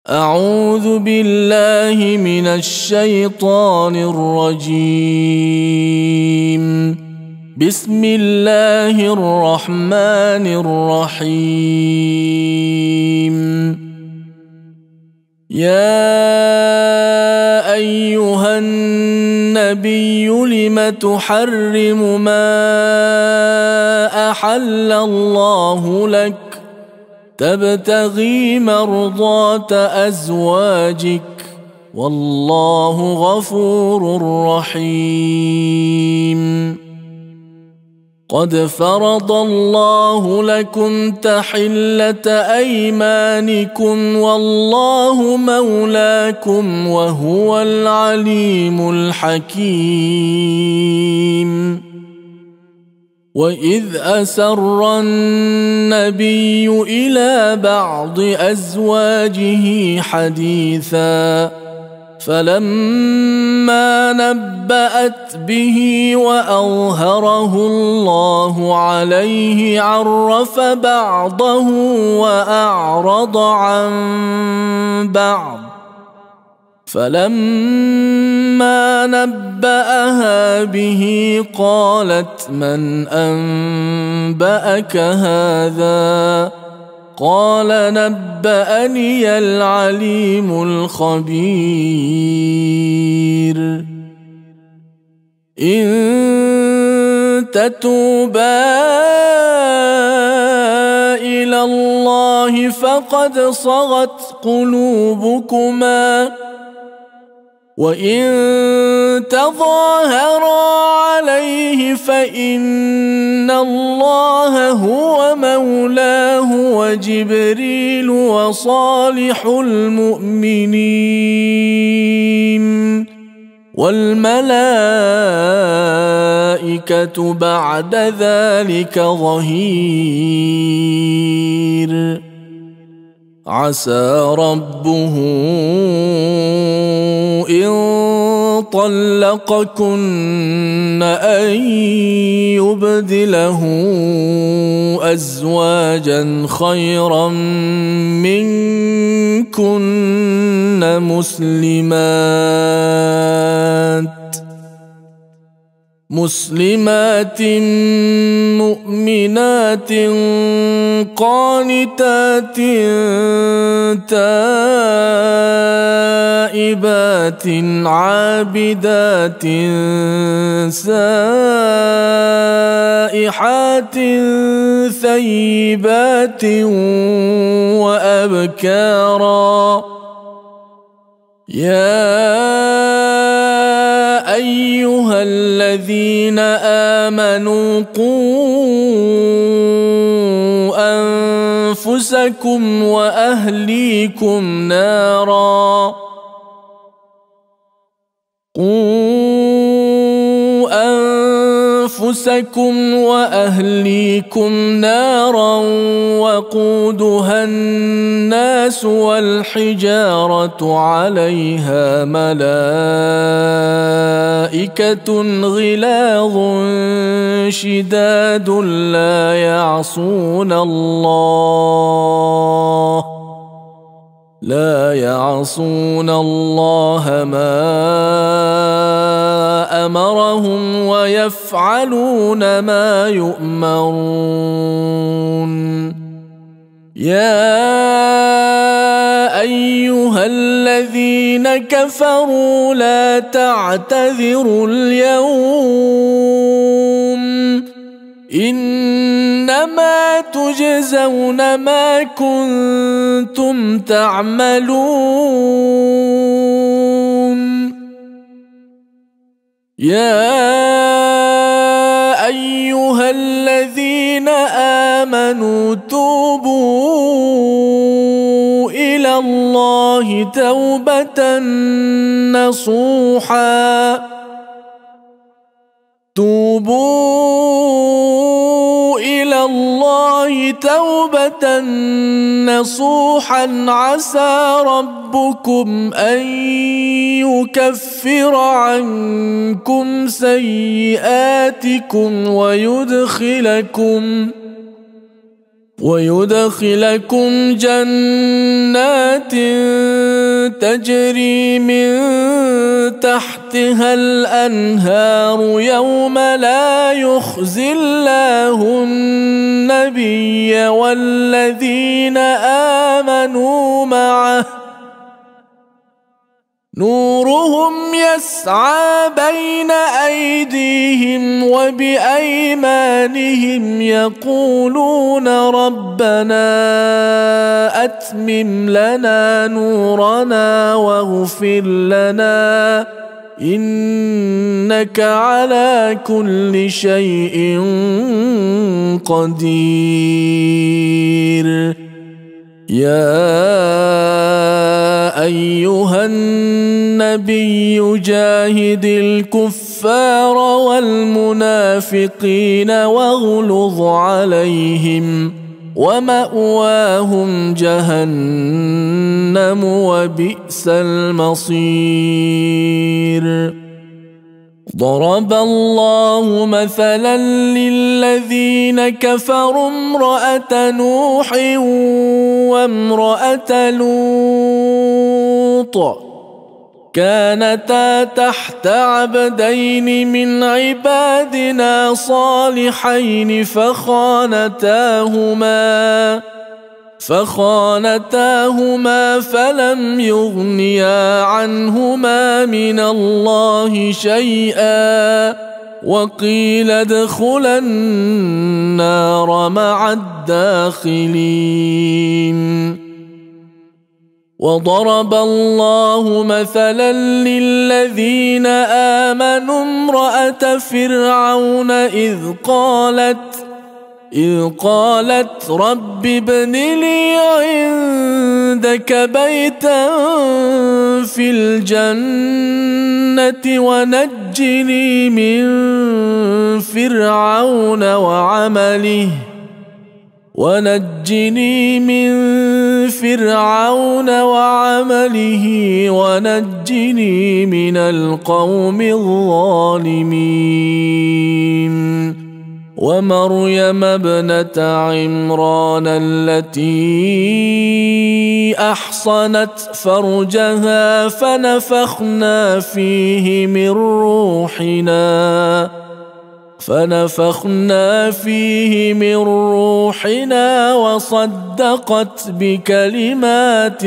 أعوذ بالله من الشيطان الرجيم. بسم الله الرحمن الرحيم. يا أيها النبي لم تحرم ما أحل الله لك تبتغي مرضات أزواجك والله غفور رحيم. قد فرض الله لكم تحلة أيمانكم والله مولاكم وهو العليم الحكيم. وإذ أسر النبي إلى بعض أزواجه حديثا فلما نبأت به وأظهره الله عليه عرف بعضه وأعرض عن بعض فلما نبأها به قالت من أنبأك هذا قال نبأني العليم الخبير. إن تتوبا إلى الله فقد صغت قلوبكما وإن تظاهرا عليه فإن الله هو مولاه وجبريل وصالح المؤمنين والملائكة بعد ذلك ظهير. عسى ربه إن طلقكن أن يبدله أزواجا خيرا منكن مسلمات مؤمنات قانتات تائبات عابدات سائحات ثيبات وأبكارا. يا أيها الذين آمنوا قوا أنفسكم وأهليكم نارا وقودها الناس والحجارة عليها ملائكة غلاظ شداد لا يعصون الله ما أمرهم ويفعلون ما يؤمرون. يا أيها الذين كفروا لا تعتذروا اليوم إنما تجزون ما كنتم تعملون. يا أيها الذين آمنوا توبوا إلى الله توبة نصوحا عسى ربكم أن يكفر عنكم سيئاتكم ويدخلكم جنات تجري من تحتها الأنهار يوم لا يخزي الله النبي والذين آمنوا معه نورهم يسعى بين أيديهم وبأيمانهم يقولون ربنا أتمم لنا نورنا واغفر لنا إنك على كل شيء قدير. يا أيها النبي جاهد الكفار والمنافقين واغلظ عليهم ومأواهم جهنم وبئس المصير. ضرب الله مثلا للذين كفروا امرأة نوح وامرأة لوط كانتا تحت عبدين من عبادنا صالحين فخانتاهما فلم يغنيا عنهما من الله شيئا وقيل ادخلا النار مع الداخلين. وضرب الله مثلا للذين آمنوا امرأة فرعون إذ قالت رب ابن لي عندك بيتا في الجنة ونجني من فرعون وعمله ونجني من القوم الظالمين. ومريم ابنة عمران التي أحصنت فرجها فنفخنا فيه من روحنا وصدقت بكلمات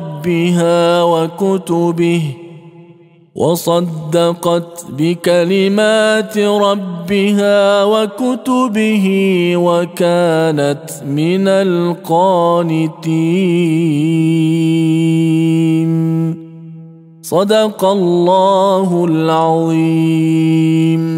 ربها وكتبه وكانت من القانتين. صدق الله العظيم.